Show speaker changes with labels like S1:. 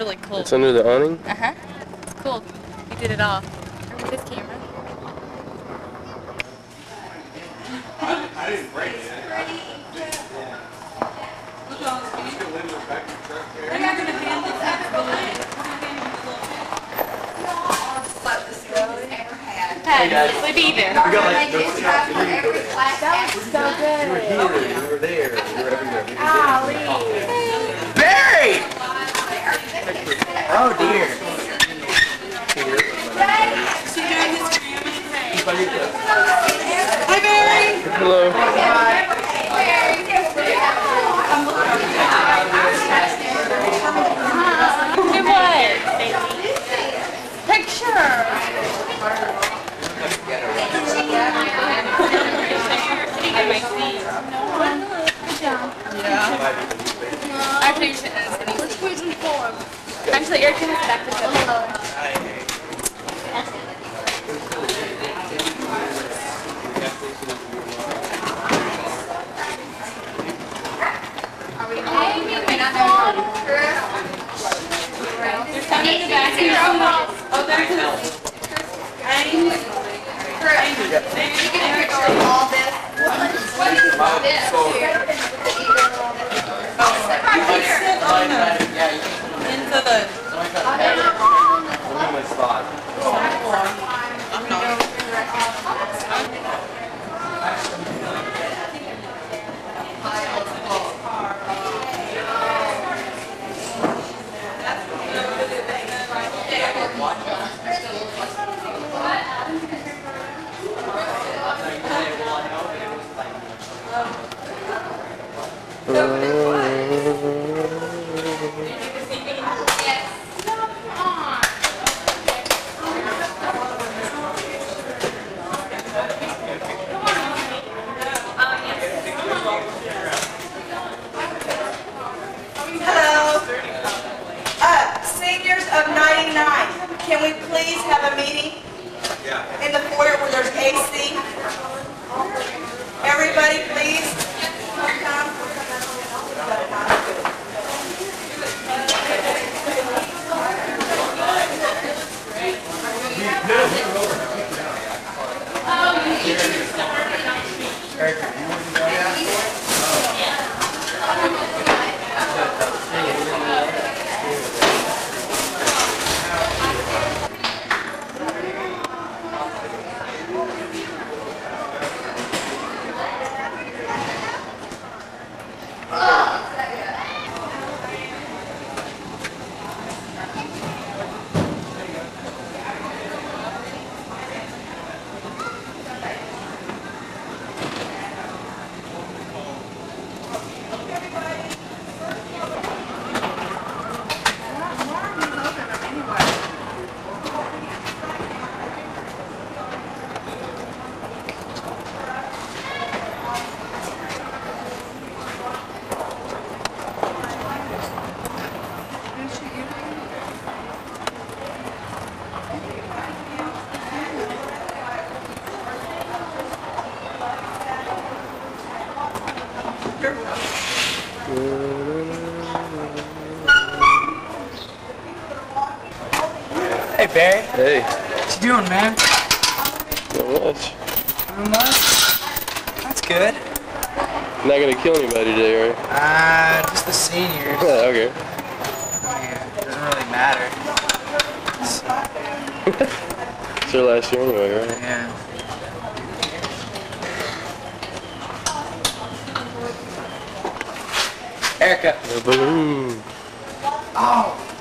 S1: really cool.
S2: It's under the awning?
S1: Uh-huh. It's cool. He did it all. With his camera.
S3: I didn't break it.
S4: They're not going to hand this out.
S1: We'll be there.
S4: That was so good.
S3: You were there. You were everywhere.
S5: Barry! Oh dear.
S4: Hi, Barry.
S2: Hello.
S1: Do what? Picture. Actually, you should ask any. Which was informed? Actually, Eric can have back to There's some in the back here. Oh, there's
S4: All this. What is this?
S5: Into the
S3: My spot.
S4: Seniors of 99, can we please have a meeting in the foyer where there's AC? Everybody, please come.
S5: Hey Barry.
S2: Hey.
S5: What you doing, man?
S2: Not much.
S5: Not much? That's good.
S2: Not gonna kill anybody today, right?
S5: Just the seniors.
S2: Okay.
S5: Yeah, it doesn't really matter.
S2: It's their last year anyway, right?
S5: Yeah. Erica.
S2: The balloon.
S5: Oh.